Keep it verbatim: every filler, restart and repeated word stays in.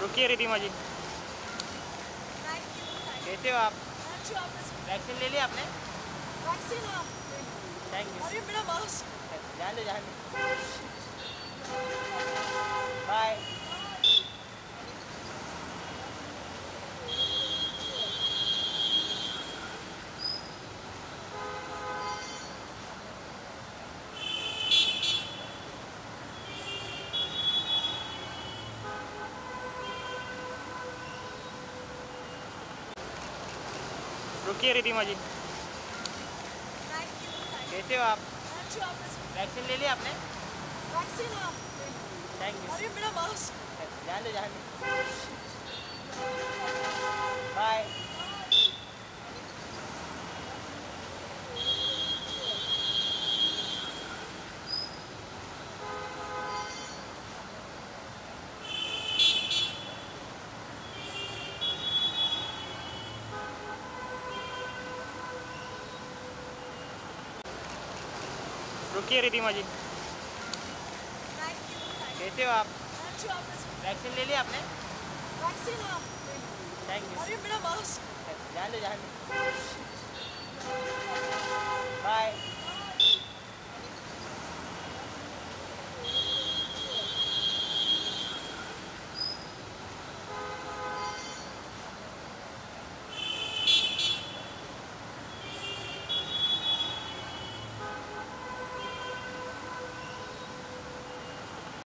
रुकिए रिधिमा जी। Thank you. कैसे हो आप? अच्छी आप कैसे? वैक्सीन ले लिया आपने? वैक्सीन हाँ। Thank you. अरे मेरा मास्क। जान लो जान लो। बाय। रुकिए रिधिमा जी। Thank you. कैसे हो आप? अच्छी आप कैसे? वैक्सीन ले लिया आपने? वैक्सीन हाँ। Thank you. अरे मेरा मास्क। जान लो जान लो। बाय। रुकिए रिधिमा जी। Thank you. कैसे हो आप? अच्छी आप कैसे? वैक्सीन ले लिया आपने? वैक्सीन हाँ। Thank you. अरे मेरा मास्क। जान लो जान लो।